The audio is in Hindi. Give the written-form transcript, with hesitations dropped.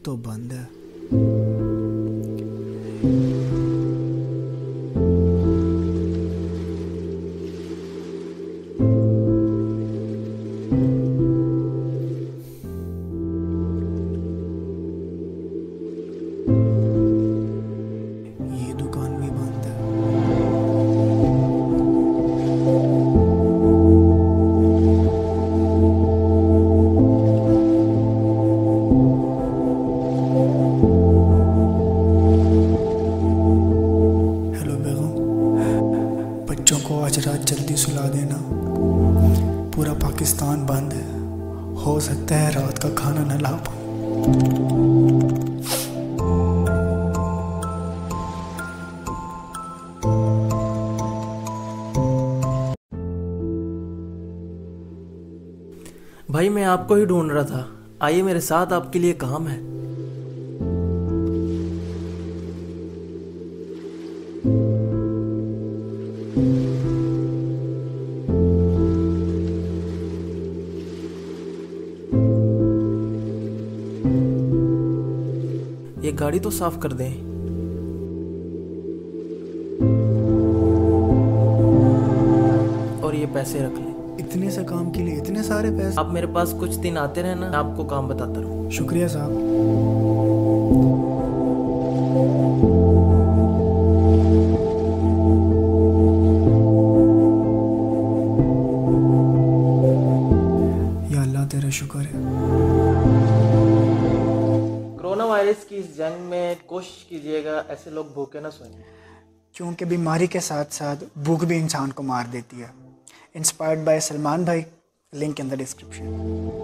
तो बंद है। ये दुकान भी बंद है। हेलो बेगम, बच्चों को आज रात जल्दी सुला देना। पूरा पाकिस्तान बंद है, हो सकता है रात का खाना न ला पाऊं। भाई मैं आपको ही ढूंढ रहा था, आइए मेरे साथ, आपके लिए काम है। ये गाड़ी तो साफ कर दें। और ये पैसे रख लें। इतने से काम के लिए इतने सारे पैसे? आप मेरे पास कुछ दिन आते रहना, मैं आपको काम बताता रहूँ। शुक्रिया साहब। या अल्लाह तेरा शुक्र है। कोरोना वायरस की इस जंग में कोशिश कीजिएगा ऐसे लोग भूखे ना सोएं, क्योंकि बीमारी के साथ साथ भूख भी इंसान को मार देती है। इंस्पायर्ड बाय सलमान भाई, लिंक इन द डिस्क्रिप्शन।